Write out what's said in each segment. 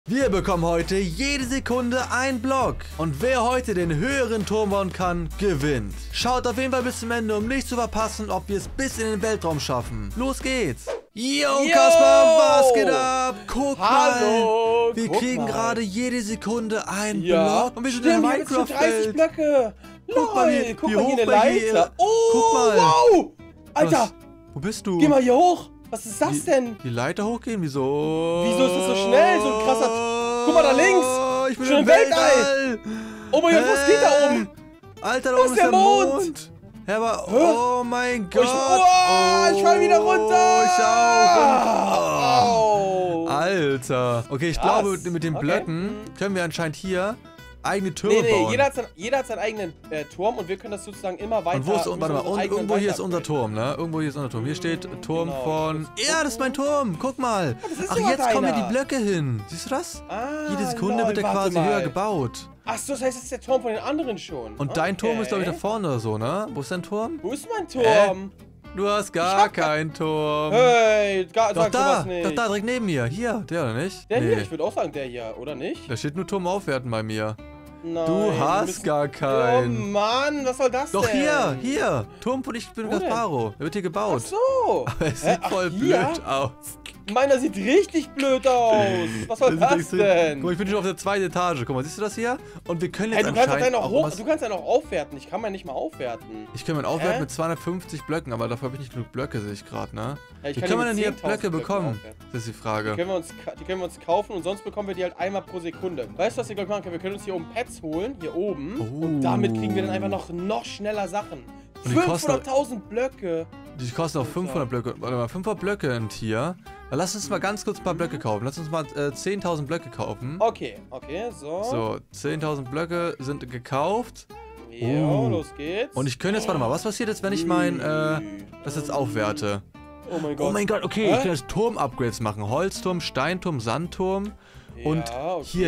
Wir bekommen heute jede Sekunde einen Block. Und wer heute den höheren Turm bauen kann, gewinnt. Schaut auf jeden Fall bis zum Ende, um nicht zu verpassen, ob wir es bis in den Weltraum schaffen. Los geht's. Yo, Kasper, was geht ab? Guck mal. Wir kriegen gerade jede Sekunde einen Block. Und wir sind in Minecraft-Welt. 30 Blöcke. Guck mal hier, guck mal hier eine Leiter. Oh, guck mal. wow. Alter. Was? Wo bist du? Geh mal hier hoch. Was ist das denn? Die Leiter hochgehen? Wieso? Wieso ist das so schnell? So ein krasser... Guck mal da links. Ich bin schon im Weltall. Oh mein Gott, was geht da oben? Alter, da oben ist der Mond. Ja, aber... Oh mein Gott. Ich fall wieder runter. Ich auch. Alter. Okay, ich glaube, mit den Blöcken können wir anscheinend hier eigene Türme bauen. Jeder hat seinen eigenen Turm und wir können das sozusagen immer weiter... Und wo ist, warte mal, irgendwo hier ist unser Turm, ne? Irgendwo hier ist unser Turm. Hier steht Turm von... Ja, das ist mein Turm. Guck mal. Ach, jetzt kommen mir die Blöcke hin. Siehst du das? Jede Sekunde wird der quasi höher gebaut. Ach so, das heißt, das ist der Turm von den anderen schon. Und dein Turm ist, glaube ich, da vorne oder so, ne? Wo ist dein Turm? Wo ist mein Turm? Du hast gar keinen Turm. Hey, sag sowas nicht. Doch da, direkt neben mir. Hier, der oder nicht? Der hier, ich würde auch sagen, der hier, oder nicht? Da steht nur Turm aufwerten bei mir. Nein, du hast gar keinen. Oh Mann, was soll das denn? Doch hier. Turm von ich bin Gasparo. Der wird hier gebaut. Ach so. Aber es sieht voll blöd aus. Meiner sieht richtig blöd aus. Was soll das denn? Guck mal, ich bin schon auf der zweiten Etage. Guck mal, siehst du das hier? Und wir können jetzt du kannst ja noch aufwerten. Ich kann meinen nicht mal aufwerten. Ich kann meinen aufwerten mit 250 Blöcken, aber dafür habe ich nicht genug Blöcke, sehe ich gerade, ne? Ja, wie kann man denn hier Blöcke bekommen? Das ist die Frage. Die können wir uns kaufen und sonst bekommen wir die halt einmal pro Sekunde. Weißt du, was wir gleich machen können? Wir können uns hier oben Pets holen, hier oben. Und damit kriegen wir dann einfach noch schneller Sachen. 500.000 Blöcke. Die kosten auch 500 Blöcke. Warte mal, 500 Blöcke ein Tier. Dann lass uns mal ganz kurz ein paar Blöcke kaufen. Lass uns mal 10.000 Blöcke kaufen. Okay, so. So, 10.000 Blöcke sind gekauft. Jo, los geht's. Und ich könnte jetzt, warte mal, was passiert jetzt, wenn ich das jetzt aufwerte? Oh mein Gott. Oh mein Gott, okay, ich kann jetzt Turm-Upgrades machen. Holzturm, Steinturm, Sandturm. Und hier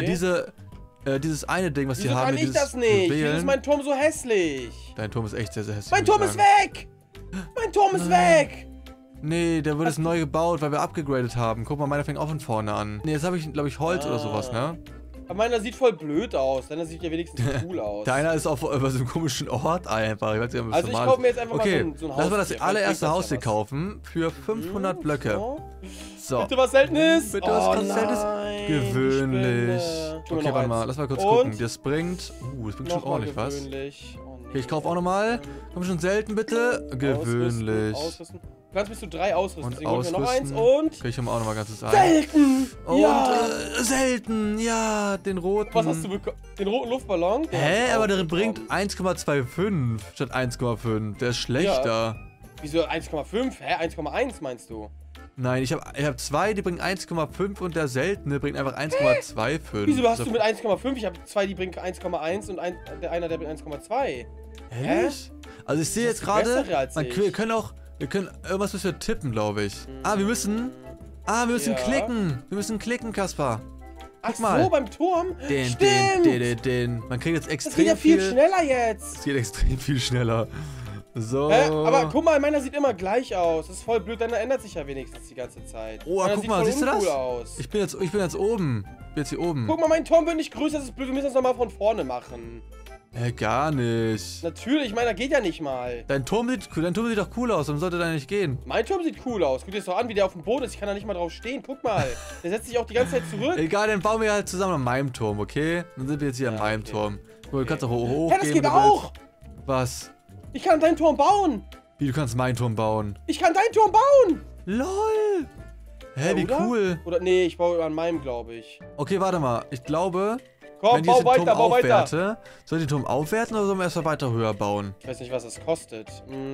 dieses eine Ding, was hier haben. Wieso kann ich das nicht? Wieso ist mein Turm so hässlich? Dein Turm ist echt sehr, sehr hässlich. Mein Turm ist weg! Mein Turm ist weg! Nee, der wird jetzt neu gebaut, weil wir abgegradet haben. Guck mal, meiner fängt auch von vorne an. Nee, jetzt habe ich, glaube ich, Holz oder sowas, ne? Aber meiner sieht voll blöd aus. Deiner sieht ja wenigstens cool aus. Deiner ist auf so einem komischen Ort einfach. Ich weiß nicht, also ich kaufe mir jetzt einfach mal so ein Haus. Lass mal das allererste Haus hier kaufen für 500 Blöcke. So. Bitte was Seltenes? Bitte was Seltenes? Gewöhnlich. Okay, warte mal, lass mal kurz gucken. Das bringt schon ordentlich was. Okay, ich kaufe auch nochmal. Komm schon, selten bitte. Gewöhnlich. Ausrüsten. Du kannst bis zu 3 ausrüsten. Und ausrüsten. Noch eins und... Okay, ich hole auch nochmal ganzes Ei. Selten! Und selten, ja, den roten. Was hast du bekommen? Den roten Luftballon? Aber der bringt 1,25 statt 1,5. Der ist schlechter. Ja. Wieso 1,5? 1,1 meinst du? Nein, ich hab 2, die bringen 1,5 und der seltene bringt einfach 1,25. Wieso hast du mit 1,5? Ich habe 2, die bringen 1,1 und der bringt 1,2. Echt? Also ich sehe jetzt gerade, wir können irgendwas müssen wir tippen, glaube ich. Wir müssen klicken. Wir müssen klicken, Kaspar. Guck mal. So, beim Turm? Stimmt. Man kriegt jetzt extrem viel... Das geht ja viel schneller jetzt. Es geht extrem viel schneller. So. Aber guck mal, meiner sieht immer gleich aus. Das ist voll blöd, dann ändert sich ja wenigstens die ganze Zeit. Oh, guck mal, siehst du das? Ich bin jetzt oben. Ich bin jetzt hier oben. Guck mal, mein Turm wird nicht größer, das ist blöd. Wir müssen das nochmal von vorne machen. Gar nicht. Natürlich, meiner geht ja nicht mal. Dein Turm sieht doch cool aus, dann sollte der nicht gehen. Mein Turm sieht cool aus. Guck dir das doch an, wie der auf dem Boden ist. Ich kann da nicht mal drauf stehen. Guck mal. Der setzt sich auch die ganze Zeit zurück. Egal, dann bauen wir halt zusammen an meinem Turm, okay? Dann sind wir jetzt hier an meinem Turm. Du kannst doch hochgehen. Ja, das geht auch. Was? Ich kann deinen Turm bauen. Wie, du kannst meinen Turm bauen? Ich kann deinen Turm bauen. LOL. Hä, wie cool. Oder nee, ich baue an meinem, glaube ich. Okay, warte mal. Ich glaube... Komm, bau weiter. Soll ich den Turm aufwerten oder sollen wir erstmal weiter höher bauen? Ich weiß nicht, was das kostet.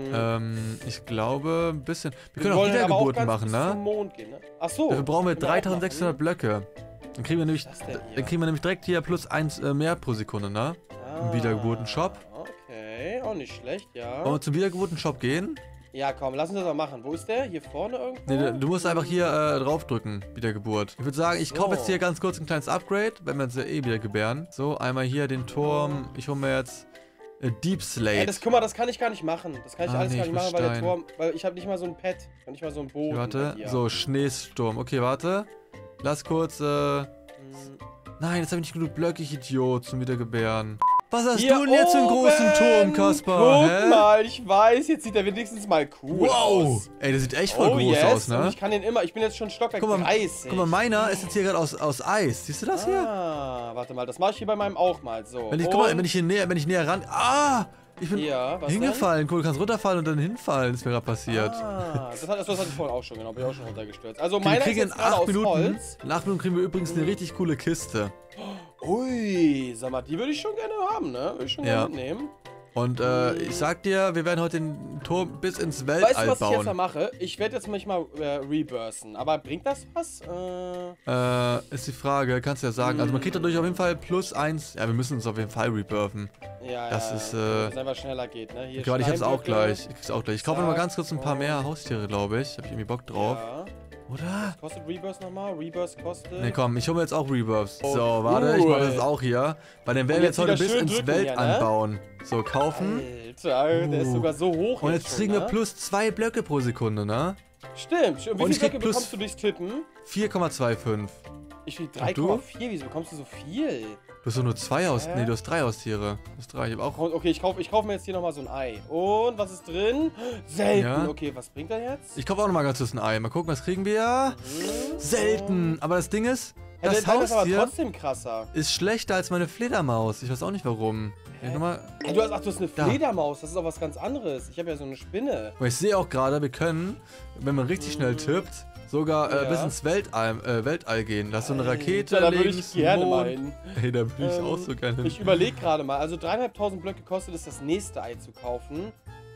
Ich glaube, ein bisschen. Wir können auch Wiedergeburten machen, ne? Zum Mond gehen, ne? Ach so. Dafür brauchen wir 3600 Blöcke. Dann kriegen wir nämlich direkt hier plus 1 mehr pro Sekunde, ne? Im Wiedergeburten-Shop. Okay, auch nicht schlecht, ja. Wollen wir zum Wiedergeburten-Shop gehen? Ja, komm, lass uns das mal machen. Wo ist der? Hier vorne irgendwo? Nee, du musst einfach hier draufdrücken, Wiedergeburt. Ich würde sagen, ich kaufe jetzt hier ganz kurz ein kleines Upgrade, wenn wir uns ja wieder gebären. So, einmal hier den Turm. Ich hole mir jetzt Deep Slate. Guck mal, das kann ich gar nicht machen. Das kann ich alles gar nicht machen, weil der Turm, weil ich habe nicht mal so ein Pad. Ich habe nicht mal so ein Boden. Warte, so, Schneesturm. Okay, warte. Lass kurz, Nein, jetzt habe ich nicht genug Blöcke, ich Idiot, zum Wiedergebären. Was hast Hier du denn jetzt für einen großen Turm, Kaspar? Guck mal, ich weiß, jetzt sieht er wenigstens mal cool aus. Ey, der sieht echt voll groß aus, ne? Und ich kann den immer, ich bin jetzt schon Stockwerk 30. Guck mal, meiner ist jetzt hier gerade aus Eis. Siehst du das hier? Ah, warte mal, das mache ich hier bei meinem auch mal so. Guck mal, wenn ich näher ran... Ah! Ich bin hingefallen. Guck, du kannst runterfallen und dann hinfallen, ist mir gerade passiert. Ah, das hatte ich vorhin auch schon, genau, bin ich auch schon runtergestürzt. Also Wir meiner ist kriegen jetzt gerade aus Holz. In 8 Minuten kriegen wir übrigens eine richtig coole Kiste. Ui, sag mal, die würde ich schon gerne haben, ne? Würde ich schon gerne mitnehmen. Und ich sag dir, wir werden heute den Turm bis ins Weltall bauen. Weißt du, was ich jetzt mal mache? Ich werde jetzt mich mal rebursten. Aber bringt das was? Ist die Frage, kannst du ja sagen. Also man kriegt dadurch auf jeden Fall +1. Ja, wir müssen uns auf jeden Fall rebirthen. Ja, das ist, dass es einfach schneller geht, ne? Hier ich hab's auch gleich. Ich kaufe noch mal ganz kurz ein paar mehr Haustiere, glaube ich. Hab ich irgendwie Bock drauf. Ja. Oder? Was kostet Rebirth nochmal? Rebirth kostet... Ne, komm, ich hole mir jetzt auch Rebirths. Oh, so, warte, ich mache das auch hier. Weil den werden wir jetzt heute bis ins Weltall bauen. So, kaufen. Alter, der ist sogar so hoch. Und jetzt kriegen wir +2 Blöcke pro Sekunde, ne? Stimmt. Und wie viele Blöcke bekommst du durchs Tippen? 4,25. Ich krieg 3,4. Wieso bekommst du so viel? Du hast doch nur 2 Haustiere. Nee, du hast 3 Haustiere. Du hast 3, ich hab auch... Okay, ich kauf mir jetzt hier nochmal so ein Ei. Und was ist drin? Selten. Ja. Okay, was bringt er jetzt? Ich kaufe auch nochmal ganz kurz ein Ei. Mal gucken, was kriegen wir? Selten. Aber das Ding ist, das Haustier ist aber trotzdem krasser. Ist schlechter als meine Fledermaus. Ich weiß auch nicht warum. Du hast eine Fledermaus. Das ist auch was ganz anderes. Ich habe ja so eine Spinne. Aber ich sehe auch gerade, wir können, wenn man richtig schnell tippt, sogar bis ins Weltall gehen. Da ist so eine Rakete, da würde ich gerne mal hin. Hey, da würde ich auch so gerne hin. Ich überlege gerade mal, also 3.500 Blöcke kostet es, das nächste Ei zu kaufen.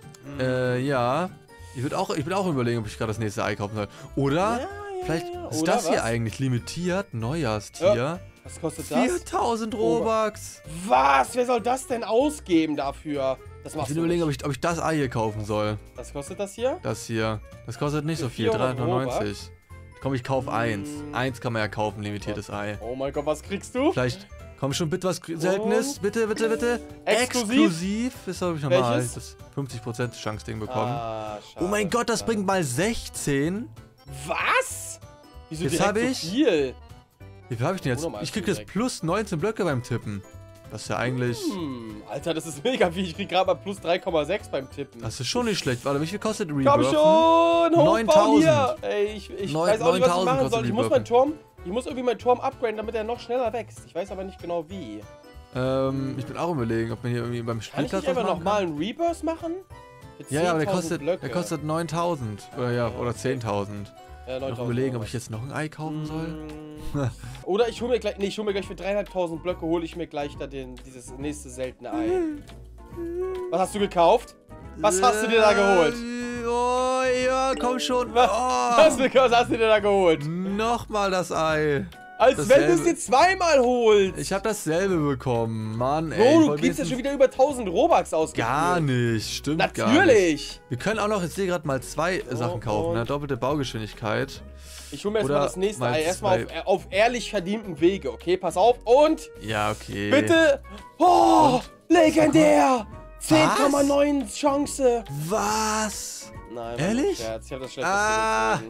Ja. Ich bin auch überlegen, ob ich gerade das nächste Ei kaufen soll. Oder, vielleicht ist das hier eigentlich limitiert, Neujahrstier. Ja. Was kostet das? 4.000 Robux. Was? Wer soll das denn ausgeben dafür? Ich will überlegen, ob ich das Ei hier kaufen soll. Was kostet das hier? Das hier. Das kostet nicht so viel, 390. Komm, ich kauf 1. 1 kann man ja kaufen, limitiertes Ei. Oh mein Gott, was kriegst du? Vielleicht, komm schon, bitte was Seltenes. Bitte, bitte, bitte. Exklusiv ist, glaube ich, normal. Das 50% Chance-Ding bekommen. Ah, oh mein Gott, das bringt mal 16. Was? Wieso jetzt habe ich so viel? Wie viel habe ich denn jetzt? Ich krieg jetzt plus 19 Blöcke beim Tippen. Das ist ja eigentlich... Alter, das ist mega viel. Ich krieg gerade mal plus 3,6 beim Tippen. Das ist schon nicht schlecht. Warte, wie viel kostet Rebirth? Komm schon! 9.000. Ey, ich weiß auch nicht, was ich machen soll. Ich muss irgendwie meinen Turm upgraden, damit er noch schneller wächst. Ich weiß aber nicht genau wie. Ich bin auch überlegen, ob man hier irgendwie beim Spielplatz kann ich nicht einfach nochmal einen Rebirth machen? Ja, aber der kostet 9.000. Oder 10.000. Noch überlegen, ob ich jetzt noch ein Ei kaufen soll. Oder ich hole mir gleich, ich hole mir gleich für 3.500 Blöcke, hole ich mir gleich da dieses nächste seltene Ei. Was hast du gekauft? Was hast du dir da geholt? Oh ja, komm schon. Was hast du dir da geholt? Nochmal das Ei. Als wenn du es dir zweimal holst. Ich habe dasselbe bekommen, Mann, ey. Bro, du gibst ja schon wieder über 1000 Robux ausgegeben. Gar nicht, stimmt gar nicht. Natürlich. Wir können auch noch jetzt hier gerade mal 2 Sachen kaufen, ne? Doppelte Baugeschwindigkeit. Ich hole mir erstmal das nächste Ei. Erstmal auf ehrlich verdienten Wege, okay? Pass auf und... Ja, okay. Bitte. Oh, legendär. 10,9 Chance. Was? Nein, ehrlich? Ich habe das schlechteste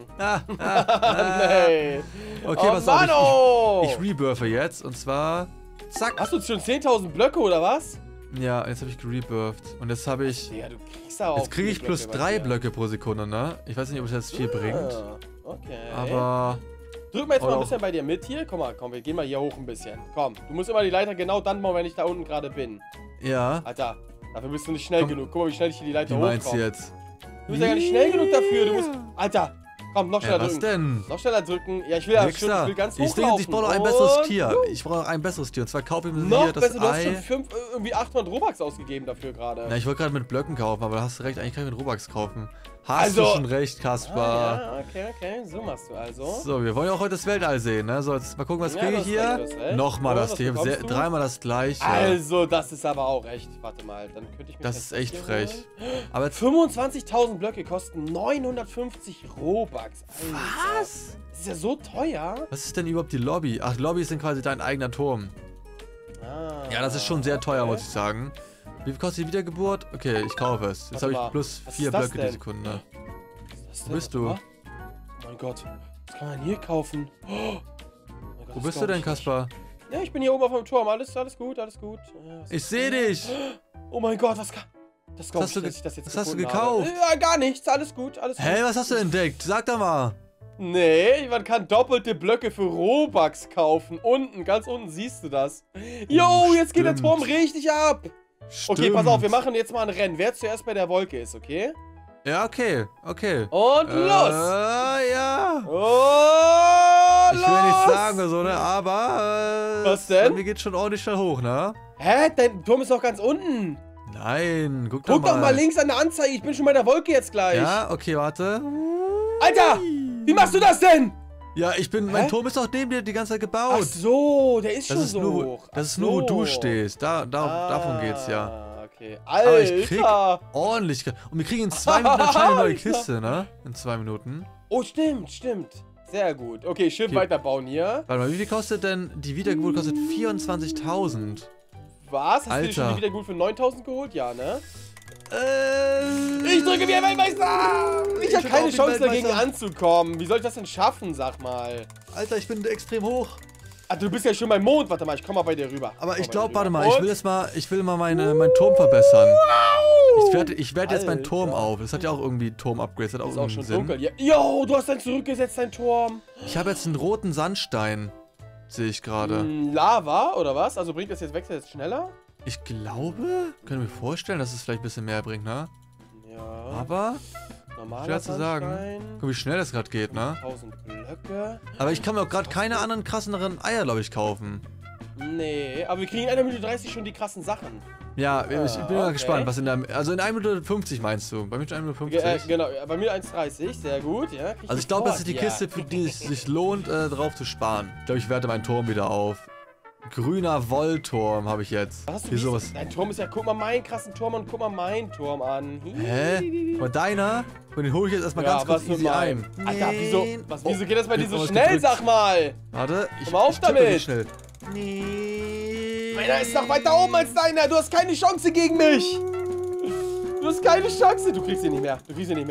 Nee. Okay, pass auf. Ich rebirthe jetzt und zwar... Zack. Hast du schon 10.000 Blöcke oder was? Ja, jetzt habe ich gerebirthed. Und jetzt habe ich... Ja, du kriegst auch jetzt kriege ich plus 3 Blöcke pro Sekunde, ne? Ich weiß nicht, ob es jetzt viel bringt. Okay. Aber... Drück mal jetzt mal ein bisschen bei dir mit hier. Komm mal, komm, wir gehen mal hier hoch ein bisschen. Komm, du musst immer die Leiter genau dann machen, wenn ich da unten gerade bin. Ja. Alter, dafür bist du nicht schnell genug. Guck mal, wie schnell ich hier die Leiter hochkomme. Wie meinst du jetzt? Du bist ja gar nicht schnell genug dafür. Du musst... Alter, komm, noch schneller drücken. Was denn? Noch schneller drücken. Ja, ich will ganz hoch Ich brauche noch ein besseres Tier. Ich brauche noch ein besseres Tier. Und zwar kaufe ich mir hier das Ei. Du hast schon irgendwie 800 Robux ausgegeben dafür gerade. Ja, ich wollte gerade mit Blöcken kaufen, aber da hast du recht. Eigentlich kann ich mit Robux kaufen. Hast du schon recht, Kaspar. Ja, okay. So machst du also. So, wir wollen ja auch heute das Weltall sehen, ne? So, jetzt mal gucken, was kriege ich hier. Nochmal das Tier. Dreimal das gleiche. Also, das ist aber auch echt. Warte mal, dann könnte ich mir das ist echt frech. Aber 25.000 Blöcke kosten 950 Robux. Alter. Was? Das ist ja so teuer. Was ist denn überhaupt die Lobby? Ach, Lobby ist dann quasi dein eigener Turm. Ja, das ist schon sehr teuer, muss ich sagen. Wie viel kostet die Wiedergeburt? Okay, ich kaufe es. Jetzt habe ich plus 4 Blöcke die Sekunde. Was ist das denn? Wo bist du? Oh mein Gott, was kann man hier kaufen? Oh mein Wo bist du denn, Kaspar? Ja, ich bin hier oben auf dem Turm. Alles gut, alles gut. Ich sehe dich. Oh mein Gott, was hast du gekauft? Ja, gar nichts. Alles gut, alles gut. Hä, was hast du entdeckt? Sag doch mal. Nee, man kann doppelte Blöcke für Robux kaufen. Unten, ganz unten siehst du das. Jo, jetzt geht der Turm richtig ab. Stimmt. Okay, pass auf, wir machen jetzt mal ein Rennen. Wer zuerst bei der Wolke ist, okay? Ja, okay. Und los! Ja. Oh, ich will nichts sagen oder so, ne? Aber, was denn? Mir geht schon ordentlich schnell hoch, ne? Hä? Dein Turm ist doch ganz unten. Nein, guck doch mal links an der Anzeige. Ich bin schon bei der Wolke jetzt gleich. Ja, okay, warte. Alter! Wie machst du das denn? Ja, mein Turm ist doch neben dir die ganze Zeit gebaut. Ach so, der ist schon so hoch. Das ist nur, wo du stehst. Davon geht's ja. Okay. Alter. Aber ich krieg ordentlich. Und wir kriegen in 2 Minuten anscheinend eine neue Kiste, ne? In 2 Minuten. Oh, stimmt. Sehr gut. Okay, schön weiterbauen hier. Warte mal, wie viel kostet denn die Wiedergeburt? Kostet 24.000. Was? Hast du dir schon die Wiedergeburt für 9.000 geholt? Ja, ne? Ich drücke wie ein Weltmeister! Ich habe keine Chance dagegen anzukommen. Wie soll ich das denn schaffen, sag mal? Alter, ich bin extrem hoch. Ah, du bist ja schon beim Mond. Warte mal, ich komm mal bei dir rüber. Aber ich glaube, warte mal, ich will mal meinen Turm verbessern. Ich werde jetzt meinen Turm auf. Das hat ja auch irgendwie Turm-Upgrades. Das ist auch schon dunkel. Ja. Jo, du hast dann zurückgesetzt, dein Turm. Ich habe jetzt einen roten Sandstein. Sehe ich gerade. Lava, oder was? Also bringt das jetzt schneller? Ich glaube, können wir vorstellen, dass es vielleicht ein bisschen mehr bringt, ne? Ja. Aber, schwer zu sagen. Guck, wie schnell das gerade geht, ne? 1000 Blöcke. Aber ich kann mir auch gerade keine anderen krasseren Eier, glaube ich, kaufen. Nee, aber wir kriegen in 1 Minute 30 schon die krassen Sachen. Ja, ich bin mal gespannt, was in der... Also in 1 Minute 50 meinst du? Bei mir schon 1 Minute 50? Genau, bei mir 1,30, sehr gut, ja. Also ich glaube, das ist die Kiste, für die es sich lohnt, drauf zu sparen. Ich glaube, ich werte meinen Turm wieder auf. Grüner Wollturm habe ich jetzt. Was hast du sowas? Dein Turm ist ja, guck mal meinen krassen Turm und guck mal meinen Turm an. Hä? Aber deiner? Und den hole ich jetzt erstmal ganz kurz easy ein. Alter, wieso geht das bei dir so schnell, sag mal? Warte, komm mal auf damit. Schnell. Meiner ist noch weiter oben als deiner. Du hast keine Chance gegen mich. Du hast keine Chance. Du kriegst ihn nicht mehr.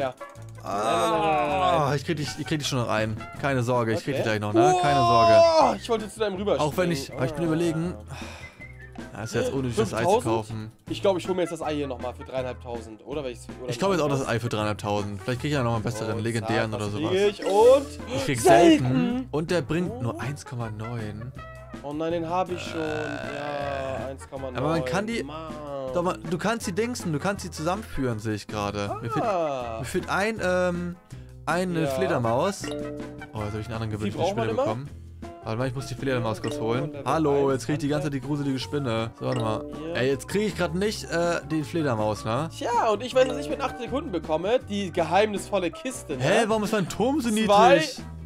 Nein. Ich krieg dich schon noch ein. Keine Sorge, ich krieg dich gleich noch, ne? Keine Sorge. Ich wollte zu deinem rüber. Auch wenn aber ich bin überlegen. Ja, ist jetzt unnötig, das Ei zu kaufen. Ich glaube, ich hole mir jetzt das Ei hier nochmal für 3.500. Oder? Ich glaube jetzt auch das Ei für 3.500. Vielleicht kriege ich ja noch einen besseren, legendären oder sowas. Ich krieg selten. Und der bringt nur 1,9. Oh nein, den habe ich schon. Ja, 1,9. Aber man kann die... Doch, du kannst die dingsen, du kannst die zusammenführen, sehe ich gerade. Mir fehlt eine Fledermaus. Oh, jetzt habe ich einen anderen gewünschten Spinne bekommen. Warte mal, ich muss die Fledermaus kurz holen. Hallo, jetzt kriege ich die ganze Zeit die gruselige Spinne. So, warte mal. Ey, jetzt kriege ich gerade nicht die Fledermaus, ne? Tja, und ich weiß, dass ich mit 8 Sekunden bekomme. Die geheimnisvolle Kiste, ne? Hä, warum ist mein Turm so niedrig? 2,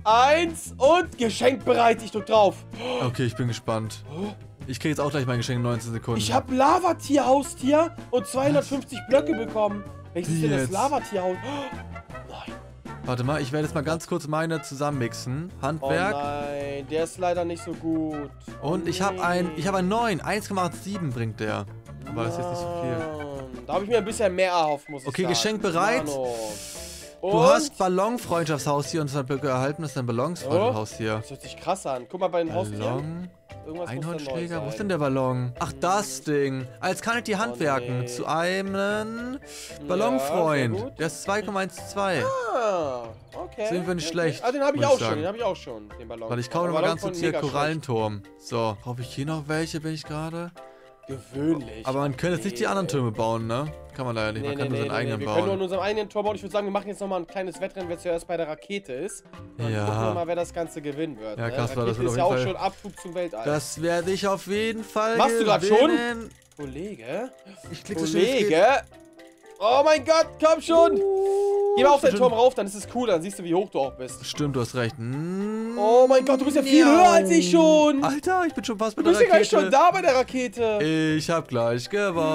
1 und Geschenk bereit. Ich drück drauf. Okay, ich bin gespannt. Ich kriege jetzt auch gleich mein Geschenk in 19 Sekunden. Ich habe Lavatier-Haustier und 250 Blöcke bekommen. Welches ist denn das Lavatier-Haus? Nein. Warte mal, ich werde jetzt mal ganz kurz meine zusammenmixen. Handwerk. Oh nein, der ist leider nicht so gut. Und ich habe einen 9. 1,87 bringt der. Aber das ist jetzt nicht so viel. Da habe ich mir ein bisschen mehr erhofft, muss ich sagen. Okay, Geschenk bereit. Du hast Ballonfreundschaftshaustier und 2 Blöcke erhalten. Das ist ein Ballonfreundschaftshaustier. Das hört sich krass an. Guck mal bei den Haustieren. Einhornschläger, wo ist denn der Ballon? Ach, das Ding. Jetzt kann ich die handwerken zu einem Ballonfreund. Der ist 2,12. Ah, okay. Sind wir nicht schlecht. Ah, den habe ich auch schon, den Ballon. Warte, ich kaufe nochmal ganz kurz hier Korallenturm. So, kaufe ich hier noch welche, bin ich gerade? Gewöhnlich. Aber man könnte jetzt nicht die anderen Türme bauen, ne? Kann man leider nicht. Man kann nur seinen eigenen bauen. Wir können nur in unserem eigenen Turm bauen. Ich würde sagen, wir machen jetzt nochmal ein kleines Wettrennen, wer zuerst bei der Rakete ist. Und gucken wir mal, wer das Ganze gewinnen wird. Ja, Kaspar, das wird ist ja auch schon Abflug zum Weltall. Das werde ich auf jeden Fall gewinnen. Machst du gerade schon? Kollege? Ich klicke so Kollege? Oh mein Gott, komm schon! Geh mal auf deinen Turm rauf, dann ist es cool, dann siehst du, wie hoch du auch bist. Stimmt, du hast recht. Oh mein Gott, du bist ja viel höher als ich schon! Alter, ich bin schon fast bei der Rakete. Du bist ja gleich schon da bei der Rakete. Ich hab gleich gewonnen.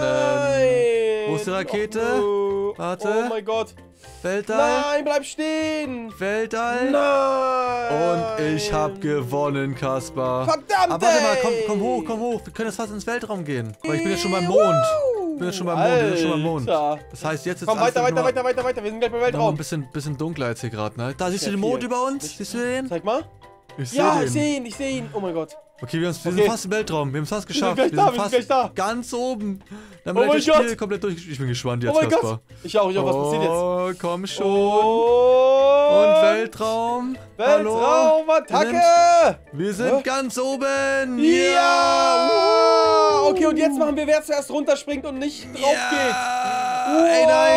Nein! Wo ist die Rakete? Warte. Oh mein Gott. Weltall. Nein, bleib stehen. Weltall. Nein. Und ich hab gewonnen, Kaspar. Verdammt, aber warte mal, komm hoch. Wir können jetzt fast ins Weltraum gehen. Weil ich bin jetzt schon beim Mond. Wir sind schon beim Mond. Das heißt, jetzt ist komm, weiter. Wir sind gleich beim Weltraum. Ein bisschen dunkler jetzt hier gerade, ne? Da siehst du den Mond über uns? Siehst du den? Zeig mal. Ich sehe Ja, den. ich sehe ihn. Oh mein Gott. Okay, wir sind fast im Weltraum. Wir haben es fast geschafft. Wir sind gleich da. Ganz oben. Dann Oh wird mein das Spiel Gott. komplett durch. Ich bin gespannt jetzt, Oh mein Kaspar. Gott. Ich auch. Was passiert jetzt? Oh, komm schon. Oh. Und Weltraum. Hallo. Weltraumattacke. Wir sind ganz oben. Ja. Okay, und jetzt machen wir, wer zuerst runterspringt und nicht drauf geht. Ey, nein.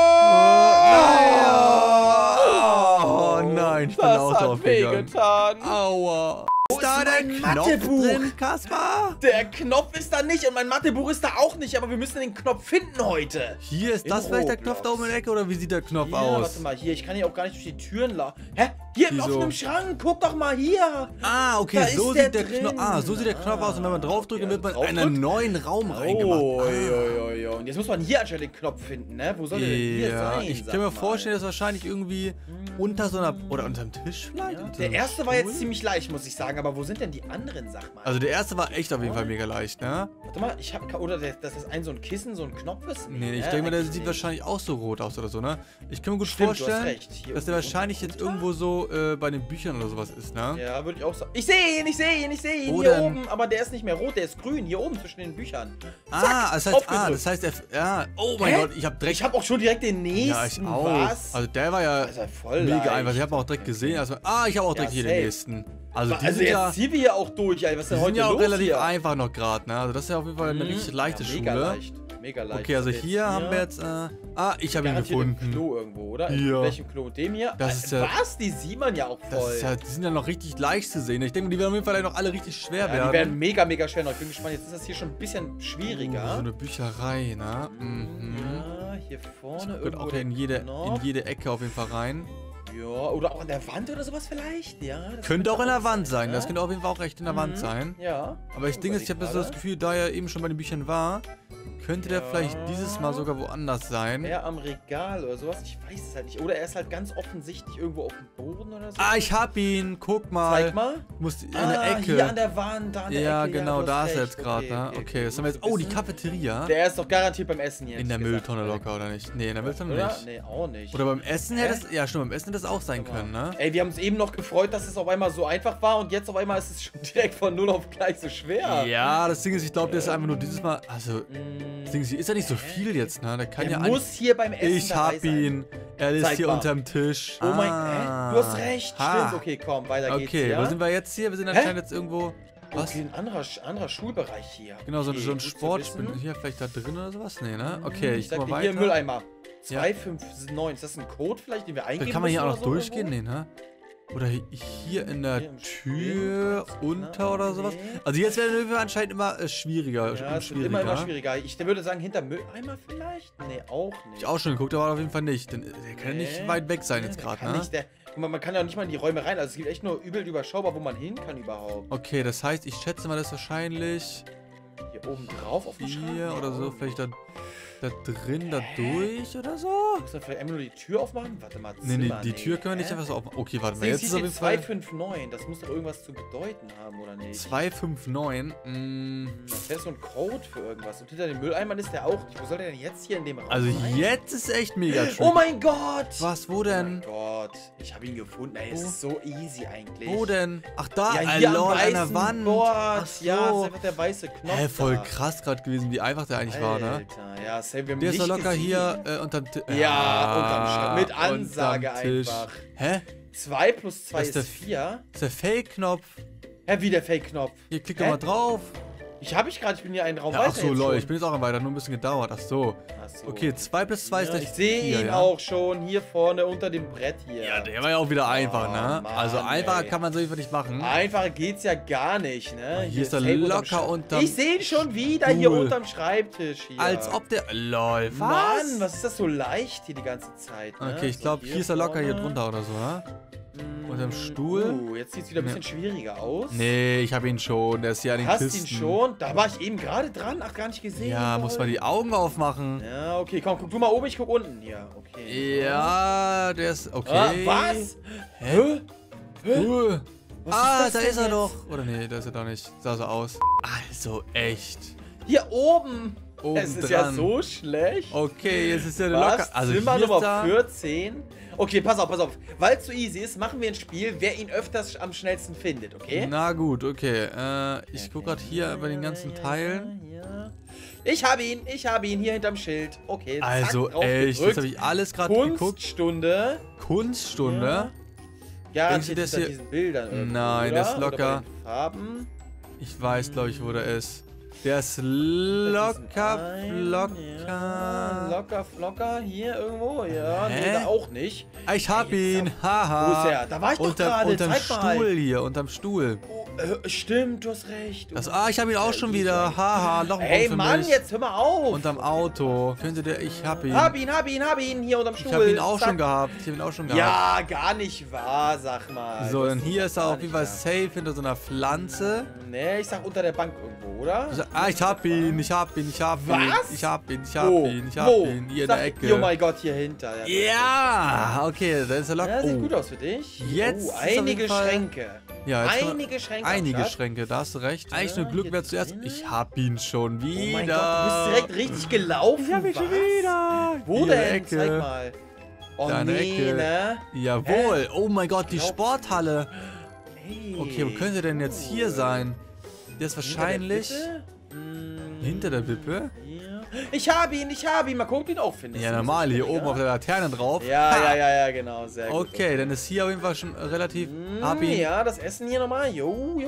Oh nein, ich bin das auch hat drauf gegangen. wehgetan. Aua. Ist da der mein Knopf Mathebuch? drin, Kaspar? Der Knopf ist da nicht und mein Mathebuch ist da auch nicht, aber wir müssen den Knopf finden heute. Hier ist das In vielleicht der Roblox. Knopf da oben in der Ecke oder wie sieht der Knopf Hier, aus? warte mal, hier, ich kann hier auch gar nicht durch die Türen laufen. Hä? Hier im Wieso? offenen Schrank, guck doch mal hier. Ah, okay, Da so ist sieht der drin. Knopf. Ah, so sieht der Knopf aus und wenn man draufdrückt, dann wird man in einen neuen Raum reingemacht. Oh, und jetzt muss man hier anscheinend den Knopf finden, ne? Wo soll der denn hier sein? Ich sag kann mir mal? vorstellen, dass wahrscheinlich irgendwie unter so einer oder unterm Tisch vielleicht. Ja. Unter so Der einem erste war Stuhl? jetzt ziemlich leicht, muss ich sagen, aber wo sind denn die anderen, sag mal? Also der erste war echt auf jeden Fall mega leicht, ne? Warte mal, oder dass das so ein Kissen, so ein Knopf ist? Nee, ich ne, denke mal, der eigentlich sieht nicht. wahrscheinlich auch so rot aus oder so, ne? Ich kann mir gut Stimmt, du hast vorstellen, recht. Hier dass der irgendwo wahrscheinlich jetzt runter? irgendwo so bei den Büchern oder sowas ist, ne? Ja, würde ich auch sagen. Ich sehe ihn, Wo hier denn? oben, aber der ist nicht mehr rot, der ist grün, hier oben zwischen den Büchern. Das heißt, aufgedrückt. oh mein Hä? Gott, ich habe direkt. Ich habe auch schon direkt den nächsten. Ja, ich auch. Was? Also der war ja Das ist ja voll mega leicht. einfach. Ich habe auch direkt gesehen. Also, ich habe auch direkt Ja, hier den safe. nächsten. Also die Also sind jetzt ja, ziehen wir hier auch durch, ey. Was ist die denn sind heute ja auch los relativ hier? einfach noch gerade, ne? Also das ist ja auf jeden Fall eine richtig leichte ja, Schule. mega leicht. Mega leicht. Okay, also Was hier jetzt haben wir jetzt, ich habe ihn Garantiert im gefunden. Klo irgendwo, oder? Ja. In welchem Klo? Dem hier? Das ist ja- Was? Die sieht man ja auch voll. Das ist ja, die sind ja noch richtig leicht zu sehen. Ich denke, die werden auf jeden Fall noch alle richtig schwer ja, werden. die werden mega, mega schwer noch. Ich bin gespannt. Jetzt ist das hier schon ein bisschen So schwieriger. eine Bücherei, ne? Mhm. Ja, hier vorne Gehört irgendwo auch der in jede Knopf. Ecke auf jeden Fall rein. Ja, oder auch an der Wand oder sowas vielleicht. Ja, das Könnte auch in der Wand sein. ne? Das könnte auf jeden Fall auch recht in der Wand Mhm. sein. Ja. Aber ich denke, ich habe so das Gefühl, da er eben schon bei den Büchern war, könnte der vielleicht dieses Mal sogar woanders sein. Er am Regal oder sowas. Ich weiß es halt nicht. Oder er ist halt ganz offensichtlich irgendwo auf dem Boden oder so. Ich hab ihn. Guck mal. Zeig mal. Muss in der Ecke. Hier an der Wand, da an der Ja, Ecke. genau, du da hast ist er recht. jetzt gerade, ne? Okay, das haben wir jetzt. Oh, die Cafeteria. Der ist doch garantiert beim Essen hier. In der hätte ich gesagt. Mülltonne locker, oder nicht? Nee, in der Mülltonne Oder? nicht. Nee, auch nicht. Oder beim Essen hätte es. Ja, stimmt, beim Essen hätte es auch sein können, ne? Ey, wir haben uns eben noch gefreut, dass es auf einmal so einfach war und jetzt auf einmal ist es schon direkt von 0 auf gleich so schwer. Ja, das Ding ist, ich glaube, der ist einfach nur dieses Mal. Also, das Ding ist ja nicht so viel jetzt, ne? Der kann Der ja muss hier beim Essen Ich dabei hab sein. ihn. Er ist Zeig hier mal. unterm Tisch. Oh mein Gott, du hast recht. Stimmt, okay, komm, weiter geht's. Okay, ja? wo sind wir jetzt hier? Wir sind anscheinend jetzt irgendwo. Was? Okay, ein anderer Schulbereich hier. Genau, so, okay, so ein gut zu Sportspiel. wissen. Hier vielleicht da drin oder sowas? Nee, ne? Okay, ich Sag guck dir mal hier weiter. Mülleimer. Ja. 259. Ist das ein Code vielleicht, den wir eingeben Da kann man hier auch müssen noch oder so durchgehen, irgendwo? nee, ne? Oder hier in der Hier im Tür Spiel, unter oder sowas. nee. Also jetzt werden wir anscheinend immer schwieriger. Ja, es wird immer schwieriger. Ich würde sagen, hinter Mülleimer vielleicht? Nee, auch nicht. Ich auch schon geguckt, aber auf jeden Fall nicht. Denn der kann ja nicht weit weg sein jetzt Der gerade, kann ne? nicht, guck mal, man kann ja auch nicht mal in die Räume rein. Also es gibt echt nur übel überschaubar, wo man hin kann überhaupt. Okay, das heißt, ich schätze mal, das ist wahrscheinlich Hier oben drauf auf dem Schrank. hier oder so. Vielleicht da drin, da durch oder so? Muss man vielleicht einfach nur die Tür aufmachen? Warte mal, Nee, Zimmer, die Tür können wir nicht hä? einfach so aufmachen. Okay, warte mal. Jetzt Jetzt ist auf jeden Fall 259. Das muss doch irgendwas zu bedeuten haben, oder nicht? 259. Das wäre so ein Code für irgendwas. Und hinter den Mülleimern ist der auch nicht. Wo soll der denn jetzt hier in dem Raum Also sein? jetzt ist echt mega tricky. Oh mein Gott! Was, wo Oh denn? mein Gott. Ich habe ihn gefunden. Ey, es ist so easy eigentlich. Wo denn? Ach, da, Ja, hier am lol, an der weißen Wand. Board. Ach so. Ja, das ist einfach der weiße Knopf. Hä, voll da. krass gerade gewesen, wie einfach der eigentlich war, ne? Alter, ja, safe, wir haben Der ist nicht doch locker gesehen. hier unterm Tisch. Ja, unterm Schrank. Mit Ansage einfach. Hä? 2 plus 2 Das ist der ist 4. Das ist der Fake-Knopf. Hä, wie der Fake-Knopf? Hier, klick Hä? doch mal drauf. Ich bin hier einen Raum Ja, weiter ach so, jetzt lol, schon. ich bin jetzt auch am Weiter, nur ein bisschen gedauert. Ach so. Ach so. Okay, 2 plus 2 ist Ja, gleich ich sehe 4, ihn ja? auch schon hier vorne unter dem Brett hier. Ja, der war ja auch wieder einfach, ne? Mann, Also einfacher ey. kann man so einfach nicht machen. Einfacher geht's ja gar nicht, ne? Hier ist er safe locker unterm Ich sehe ihn schon wieder hier Stuhl. unterm Schreibtisch hier. Als ob der... Lol, was? Mann, was ist das so leicht hier die ganze Zeit, ne? Okay, ich So, glaube, hier ist er locker hier vorne. drunter oder so, ne? Unterm Stuhl? Jetzt sieht's wieder ein bisschen schwieriger aus. Nee, ich habe ihn schon. Der ist hier an den Hast Kisten. ihn schon? Da war ich eben gerade dran. Ach, gar nicht gesehen. Ja, muss man die Augen aufmachen. Ja, okay, komm, guck du mal oben, ich guck unten. Ja, okay. Ja, der ist... Okay. Was? Hä? Was das Da denn ist er jetzt? doch. Oder nee, da ist er doch nicht. Sah so aus. Also, echt. Hier oben. oben Es ist dran. ja so schlecht. Okay, jetzt ist ja eine Was? locker. Also Zimmer hier ist Nummer da, 14. Okay, pass auf, pass auf. Weil es so easy ist, machen wir ein Spiel, wer ihn öfters am schnellsten findet, okay? Na gut, okay. Ich guck gerade hier bei den ganzen Teilen. Ja. Ich habe ihn hier hinterm Schild. Okay, zack, Also drauf echt, gedrückt. das habe ich alles gerade geguckt. Kunststunde. Kunststunde? Ja, Denkst du, das das hier hier- diesen Bildern irgendwo, Nein, oder? das ist Oder locker. bei den Farben. Ich weiß, glaube ich, wo der ist. Der ist locker, Ja, locker. locker, hier irgendwo. Ja, nee, Hä? da auch nicht. Ich hab Ey, ihn, jetzt haha. Wo ist er? Da war ich doch gerade. Unterm Zeig mal. Stuhl hier, unterm Stuhl. Oh, stimmt, du hast recht. Ich hab ihn auch schon wieder, haha, noch ein Ey, Punkt für Mann, mich. jetzt hör mal auf. Unterm Auto. Könnte der, ich hab ihn. Hab ihn, hier unterm Stuhl. Ich hab ihn auch Zack. schon gehabt. Ich hab ihn auch schon gehabt. Ja, gar nicht wahr, sag mal. So, Das und hier ist er gar auf jeden Fall nicht wahr. safe hinter so einer Pflanze. Nee, ich sag unter der Bank irgendwo, oder? Ich hab ihn, ich hab ihn. Was? Ich hab Wo? ihn. Hier in Sag, der Ecke. Oh mein Gott, hier hinter. Ja, okay, da ist er locker. Ja, sieht gut aus für dich. Jetzt ist Oh, auf einige jeden Fall- Schränke. Ja, jetzt kann man- Einige Schränke. am Einige Start. Schränke, da hast du recht. Eigentlich nur Ja, Glück, hier wer zuerst. drinnen. Ich hab ihn schon wieder. Oh mein Gott, du bist direkt richtig gelaufen. Ich hab ihn schon Was? wieder. Wo Hier in der denn? Ecke. Zeig mal. Oh Da in der nee, Ecke. ne? Jawohl. Oh mein Gott, die Glaub- Sporthalle. Hey. Okay, wo könnte der denn jetzt hier sein? Der ist wahrscheinlich hinter der Wippe. Hier. Ich hab ihn. Mal gucken, ihn auch findest. Ja, du. normal, hier Ja. oben auf der Laterne drauf. Ja, genau, sehr gut. Okay, dann ist hier auf jeden Fall schon relativ. Hab ihn. Ja, das Essen hier nochmal. Jo.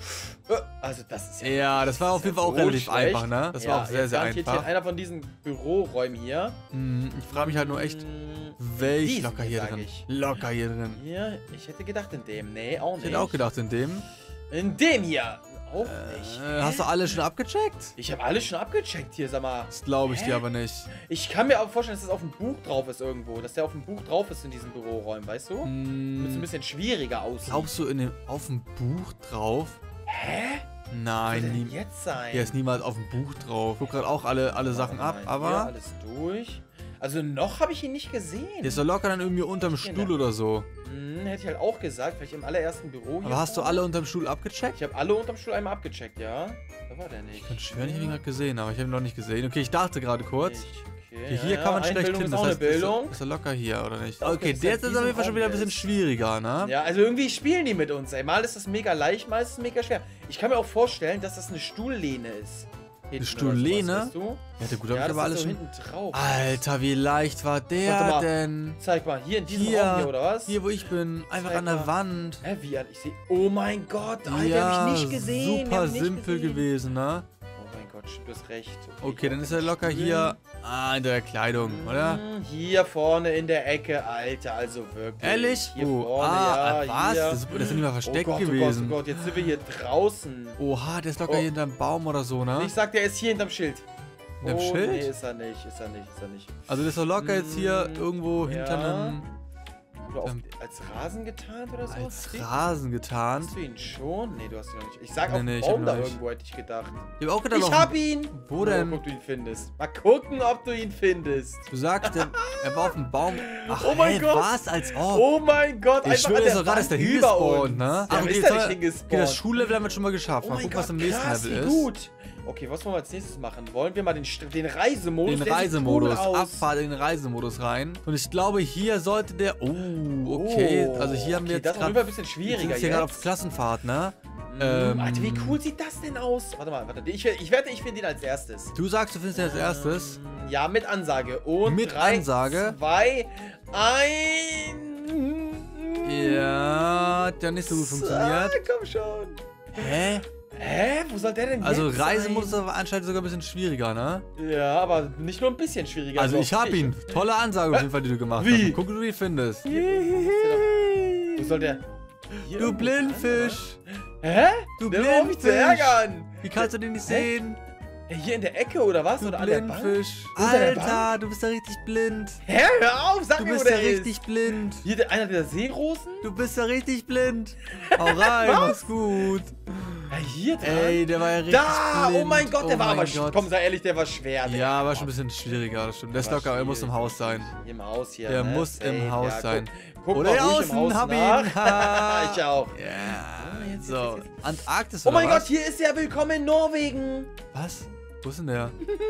Also, das ist ja... Ja, das war auf jeden Fall auch so relativ schlecht. einfach, ne? Das war auch sehr, jetzt sehr garantiert einfach. Hier einer von diesen Büroräumen hier. Ich frage mich halt nur echt, welch Diesen locker hier sag drin. ich. Locker hier drin. Hier, ich hätte gedacht in dem. Nee, auch Ich nicht. hätte auch gedacht, in dem. In dem hier. Auch nicht. Hast du alle schon abgecheckt? Ich habe alles schon abgecheckt hier, sag mal. Das glaube ich dir aber nicht. Ich kann mir auch vorstellen, dass das auf dem Buch drauf ist irgendwo. Dass der auf dem Buch drauf ist in diesen Büroräumen, weißt du? Damit es ein bisschen schwieriger aussieht. Glaubst du auf dem Buch drauf? Hä? Nein, Was soll denn jetzt sein? der ist niemals auf dem Buch drauf. Ich guck gerade auch alle Sachen ab, Hier aber alles durch. Also noch habe ich ihn nicht gesehen. der ist doch locker dann irgendwie unterm Stuhl oder so. Hätte ich halt auch gesagt, vielleicht im allerersten Büro hier. Aber hast du vorne. alle unterm Stuhl abgecheckt? Ich habe alle unterm Stuhl einmal abgecheckt, ja. Da war der nicht. Ich kann schwören, ich habe ihn gerade gesehen, aber ich habe ihn noch nicht gesehen. Okay, ich dachte gerade kurz. Okay, Hier kann man schlecht Einbildung hin, ist das auch eine heißt, Bildung. ist er locker hier, oder nicht? Okay, Okay, das der heißt, ist jetzt auf jeden Fall schon wieder ein bisschen diesen schwieriger, ne? Ja, also irgendwie spielen die mit uns, ey. Mal ist das mega leicht, mal ist es mega schwer. Ich kann mir auch vorstellen, dass das eine Stuhllehne ist. Hinten Stuhllehne? oder sowas, weißt du? Ja, gut, Ja, hab ich das aber ist alles so schon. hinten drauf. Alter, wie leicht war Warte der mal. denn? Zeig mal, hier in diesem Raum hier, oder was? Hier, wo ich bin. Einfach Zeig an der mal. Wand. Hä, wie an? Ich sehe. Oh mein Gott, Alter, Ja, hab ich nicht gesehen. super hab ich nicht simpel gesehen. gewesen, ne? Oh mein Gott, du hast recht. Okay, dann ist er locker hier. In der Kleidung, oder? Hier vorne in der Ecke, Alter, also wirklich. Ehrlich? Hier Oh, vorne, ja, was? hier. Das ist nicht mal versteckt oh Gott, gewesen. Oh Gott, jetzt sind wir hier draußen. Oha, der ist locker Oh. hier hinterm Baum oder so, ne? Ich sag, der ist hier hinterm Schild. Hinterm oh, Schild? Nee, ist er nicht. Also der ist doch locker jetzt hier irgendwo ja. hinter einem Oder als Rasen getarnt oder so? als Hast du ihn? Rasen getarnt. Hast du ihn schon? Nee, du hast ihn noch nicht. Ich sag Nee, auf nee, dem ich hab Baum ihn da noch nicht. irgendwo, hätte ich gedacht. Ich hab auch gedacht, Ich hab ihn! Wo denn? Mal gucken, ob du ihn findest. Mal gucken, ob du ihn findest. Du sagst, er war auf dem Baum. Ach, Oh mein Gott. was? Als ob. Oh mein Gott, Ich schwöre, an ist doch gerade, dass der Wand hingespawnt, uns. ne? Ja, Ach, aber okay, ist jetzt er nicht haben wir- hingespawnt? Okay, das Schullevel haben wir schon mal geschafft. Oh Mal mein gucken, was Gott, im nächsten krass, Level wie ist. gut. Okay, was wollen wir als nächstes machen? Wollen wir mal den Reisemodus? Den Der sieht Reisemodus. cool aus. Abfahrt in den Reisemodus rein. Und ich glaube, hier sollte der. Oh, okay. Oh, Also hier haben wir okay, das jetzt ist auf jeden Fall gerade. ein bisschen schwieriger hier jetzt. gerade auf Klassenfahrt, ne? Alter, wie cool sieht das denn aus? Warte mal. Ich wette, ich finde ihn als erstes. Du sagst, du findest den als erstes. Ja, mit Ansage. Und Mit 3, Ansage? 2, 1. Ja, der hat nicht so gut funktioniert. Komm schon. Hä? Hä? Wo soll der denn Also jetzt Reisemodus ist sein? aber anscheinend sogar ein bisschen schwieriger, ne? Ja, aber nicht nur ein bisschen schwieriger. Also ich hab auf ihn. Tolle Ansage auf jeden Fall, die du gemacht Wie? hast. Guck, wie du ihn findest. Wo soll der? Hier Du irgendwo Blindfisch. dran, oder? Hä? Du Der war auf mich zu Blindfisch. ärgern. Wie kannst du den nicht sehen? Hier in der Ecke oder was? Du Oder an der Bank? Blindfisch. Unter der Alter, du bist ja richtig blind. Hä? Hör auf, sag Du mir, wo bist ja der richtig ist. blind. Hier einer der Seerosen? Du bist ja richtig blind. Hau rein, Was? mach's gut. Ja, hier dran. Ey, der war ja richtig Da! blind. Oh mein Gott, der war aber... Gott. Komm, sei ehrlich, der war schwer. der. Ja, war schon ein bisschen schwieriger, das stimmt. Der ist War locker, er muss im schwierig. Haus sein. Hier im Haus hier, Der ne? muss im Safe, Haus ja, sein. Guck Oder mal ruhig außen, im Haus hab ihn. nach. Ich auch. Ja, jetzt, so. jetzt. Antarktis Oh oder mein was? Gott, hier ist er. Willkommen in Norwegen. Was? Wo ist denn der?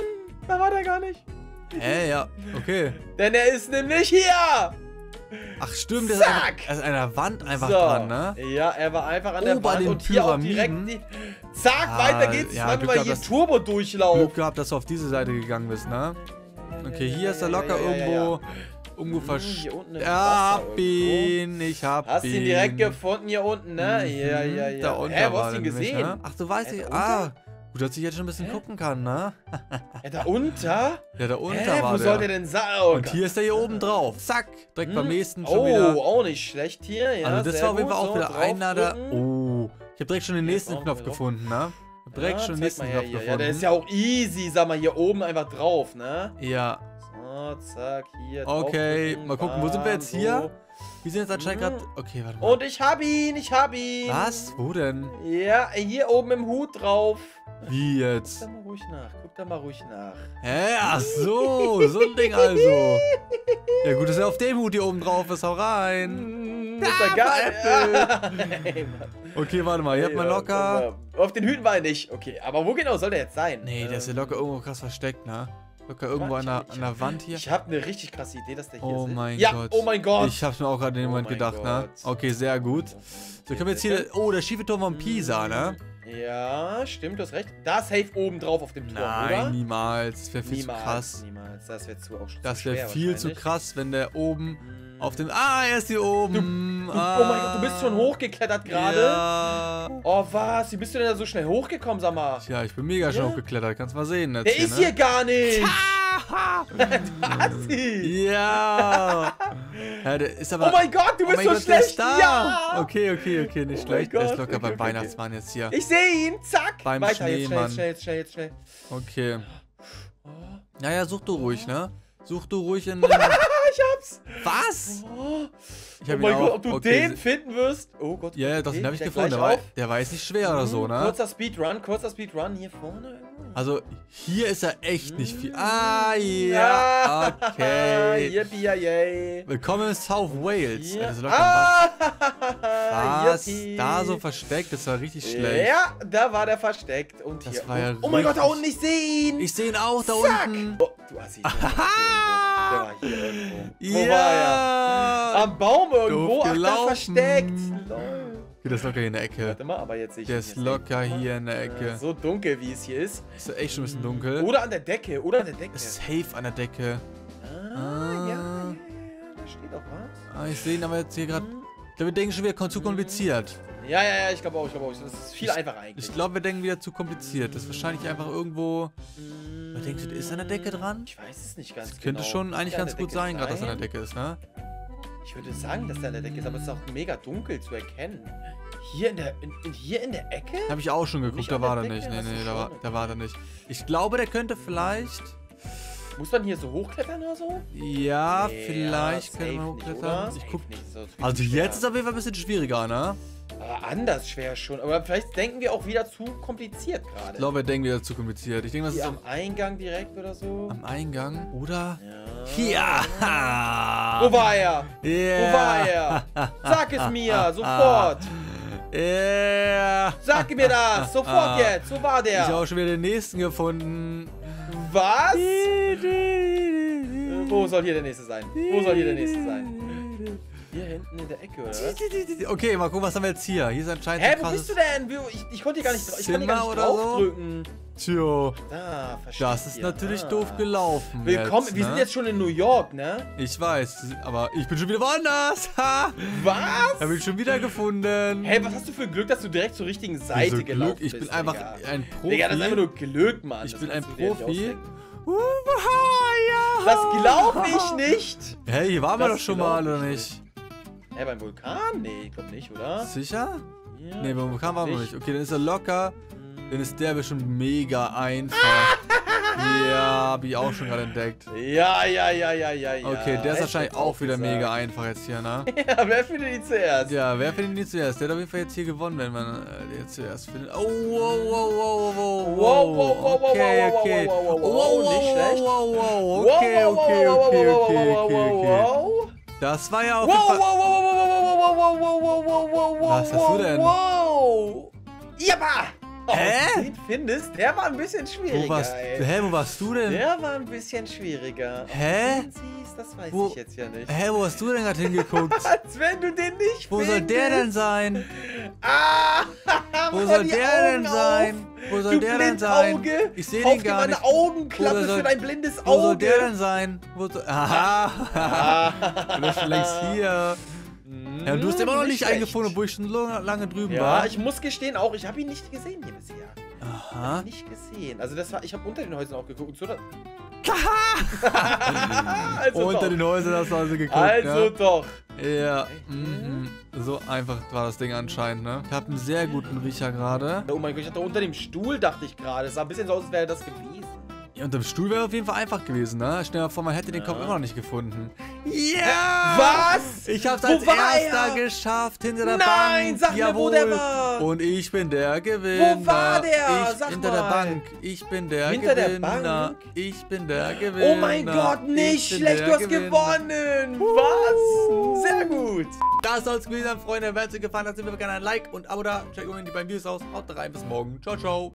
Da war der gar nicht. Ja, okay. Denn er ist nämlich hier. Ach stimmt, der ist an der Wand einfach dran, ne? Ja, er war einfach an der Wand und hier auch direkt Pyramiden. Zack, weiter geht's. Ja, Machen wir hier Turbo-Durchlauf. Glück gehabt, dass du auf diese Seite gegangen bist, ne? Okay, hier ist er locker irgendwo versteckt. Hier unten im Ich Wasser hab ihn. Hast ihn direkt gefunden hier unten, ne? Ja. Da unten Wo hast du ihn gesehen? Ne? Ach, du weißt nicht. Gut, dass ich jetzt schon ein bisschen gucken kann, ne? Ja, da unter? Ja, da unter war wo der. soll der denn sein? Oh, und hier ist er hier oben drauf. Zack, direkt beim nächsten schon wieder. Oh, auch nicht schlecht hier. Ja, also das war auf jeden Fall auch wieder einer der... draufdrücken. Oh, ich habe direkt schon den nächsten drauf, Knopf drauf. gefunden, ne? Ich hab direkt schon den nächsten Knopf gefunden. Ja, der ist ja auch easy, sag mal, hier oben einfach drauf, ne? Ja. So, zack, hier Okay, draufdrücken, mal gucken, wo sind wir jetzt so. hier? Wir sind jetzt anscheinend gerade... Okay, warte mal. Und ich hab ihn. Was? Wo denn? Ja, hier oben im Hut drauf. Wie jetzt? Guck da mal ruhig nach. Hä? Ach so, so ein Ding also. Ja gut, dass er auf dem Hut hier oben drauf ist. Hau rein. Ist ja geil. Hey, okay, warte mal. Hier hat man locker... Auf den Hüten war er nicht. Okay, aber wo genau soll der jetzt sein? Nee, der ist ja locker irgendwo krass versteckt, ne? Locker irgendwo an der Wand hier. Ich habe eine richtig krasse Idee, dass der hier ist. Oh mein ja, Gott. oh mein Gott. Ich hab's mir auch gerade in dem Moment gedacht, ne? Okay, sehr gut. So, können wir jetzt hier... Oh, der schiefe Turm von Pisa, ne? Ja, stimmt, du hast recht. Da safe oben drauf auf dem Turm, Nein, oder? niemals. Das wäre viel zu krass. Niemals, das wäre zu auch Das wäre viel zu krass, wenn der oben auf dem... er ist hier oben. Oh mein Gott, du bist schon hochgeklettert gerade. Ja. Oh, was? Wie bist du denn da so schnell hochgekommen, sag mal? Ja, ich bin mega schnell hochgeklettert. Kannst mal sehen jetzt Der ist hier gar nicht. Ja. Ja, der ist aber... Oh mein Gott, du bist so Gott, der ist schlecht. da. Ja. Okay, nicht schlecht. Der ist locker beim okay. Weihnachtsmann jetzt hier. Ich sehe ihn. Zack. Beim Weiter, Schneemann. jetzt schnell. Okay. Naja, such du ruhig, ne? Such du ruhig in... Ich hab's. Was? Ich hab Oh mein ihn Gott, auch. ob du Okay, den finden wirst. Oh Gott. Ja, okay, den hab ich der gefunden. gleich auf. Der war jetzt nicht schwer oder so, ne? Kurzer Speedrun hier vorne. Also, hier ist er echt nicht viel. Ja, okay. Yippie-yay. Willkommen in South Wales. Ja. Also locker was? Yippie. Da so versteckt? Das war richtig schlecht. Ja, da war der versteckt. Und Das hier. war ja Oh mein Gott, da richtig- unten, ich sehe ihn. Ich sehe ihn auch da Zack. unten. Oh, du hast ihn. Der war hier irgendwo. Wo war er? Ja. Am Baum irgendwo. Doof Ach, da gelaufen. versteckt. Lol. Der ist locker hier in der Ecke. Warte mal, aber jetzt sehe ich Der ihn ist jetzt locker nicht. hier in der Ecke. So dunkel, wie es hier ist. Ist ja echt schon ein bisschen dunkel. Oder an der Decke. Safe an der Decke. Ja. Da steht auch was. Ich sehe ihn aber jetzt hier gerade. Ich glaube, wir denken schon wieder zu kompliziert. Ja, ich glaube auch. Das ist viel einfacher eigentlich. Ich glaube, wir denken wieder zu kompliziert. Das ist wahrscheinlich einfach irgendwo... Was denkst du, der ist an der Decke dran? Ich weiß es nicht ganz Das genau. könnte schon eigentlich Kann ganz der gut Decke sein, gerade dass er an der Decke ist, ne? Ich würde sagen, dass der an der Decke ist, aber es ist auch mega dunkel zu erkennen. Hier in der Ecke? Habe ich auch schon geguckt, Nicht da an war der er nicht. Decke? Nee, Hast du schon? da war er nicht. Ich glaube, der könnte vielleicht... Muss man hier so hochklettern oder so? Ja, Nee, vielleicht safe könnte man nicht, hochklettern. oder? Ich Safe guck... nicht, so Also schwer. jetzt ist es auf jeden Fall ein bisschen schwieriger, ne? Aber anders schwer schon. Aber vielleicht denken wir auch wieder zu kompliziert gerade. Ich glaube, wir denken wieder zu kompliziert. Ich denke, das ist Hier am Eingang direkt oder so. am Eingang, oder? Ja. Ja! Wo war er? Yeah. Wo war er? Sag es mir, sofort. Yeah. Sag mir das, sofort jetzt. Wo war Ich habe der? auch schon wieder den nächsten gefunden. Was? Wo soll hier der nächste sein? Hier hinten in der Ecke, oder was? Okay, mal gucken, was haben wir jetzt hier? Hier ist anscheinend Hä, ein wo krasses bist du denn? Ich konnte hier gar nicht, ich kann hier gar Zimmer nicht oder so? draufdrücken. Tja, Da, verstehe. das ist natürlich doof gelaufen. Willkommen, jetzt, wir ne? sind jetzt schon in New York, ne? Ich weiß, aber ich bin schon wieder woanders. Ha! Was? Hab ich schon wieder gefunden. Hey, was hast du für Glück, dass du direkt zur richtigen Seite Wieso gelaufen Glück? bist? Ich bin einfach Digga. ein Profi. Digga, das ist einfach nur Glück, Mann. Ich Das bin ein kannst du dir nicht Profi. ausdenken. Ja. Das glaub ich nicht. Hey, hier waren wir Das doch schon mal, glaub oder ich nicht? Hä, beim Vulkan? Nee, ich glaub nicht, oder? Sicher? Ja, Nee, beim Vulkan waren wir nicht. nicht. Okay, dann ist er locker. Dann ist der bestimmt mega einfach. Ja, hab ich auch schon gerade entdeckt. Ja. Okay, der ist wahrscheinlich Hätte ich auch wieder gesagt. mega einfach jetzt hier, ne? Ja, wer findet ihn zuerst? Ja, wer findet ihn zuerst? Der hat auf jeden Fall jetzt hier gewonnen, wenn man den zuerst findet. Oh, wow. Okay. Nicht schlecht. Wow. Okay. Das war ja auf jeden Fall... Wow. Was hast du denn? Wow. Jappa! Hä? Den findest? Der war ein bisschen schwieriger, Wo warst du denn? Der war ein bisschen schwieriger. Hä? Ob du den siehst, das weiß ich jetzt ja nicht. Hä, wo hast du denn gerade hingeguckt? Als wenn du den nicht Wo soll der denn sein? Ah! Wo soll der denn sein? Wo soll der denn sein? Ich sehe den gar nicht. Eine Augenklappe für dein blindes Auge. Wo soll der denn sein? Aha! Du bist schon längst hier. Ja, du hast den immer noch nicht eingefunden, obwohl ich schon so lange drüben war. Ja, ich muss gestehen auch, ich habe ihn nicht gesehen hier bisher. Aha. Nicht gesehen. Also das war, ich habe unter den Häusern auch geguckt. So, also unter den Häusern hast du also geguckt, also doch. Ja. So einfach war das Ding anscheinend, ne? Ich habe einen sehr guten Riecher gerade. Oh mein Gott, ich hatte unter dem Stuhl, dachte ich gerade. Es sah ein bisschen so aus, als wäre das gewesen. Ja, unter dem Stuhl wäre auf jeden Fall einfach gewesen, ne? Stell dir mal vor, man hätte den Kopf immer noch nicht gefunden. Ja! Was? Ich hab's als erster geschafft, hinter der Bank. Nein, sag mir, wo der war. Und ich bin der Gewinner. Wo war der? Sag hinter mal. Der Bank. Ich bin der hinter Gewinner. Der Bank? Ich bin der Gewinner. Oh mein Gott, nicht schlecht, du hast gewonnen. Was? Sehr gut. Das soll's gewesen sein, Freunde. Wenn es euch gefallen hat, sind wir gerne ein Like und ein Abo da. Checkt unbedingt die beiden Videos aus. Haut rein, bis morgen. Ciao, ciao.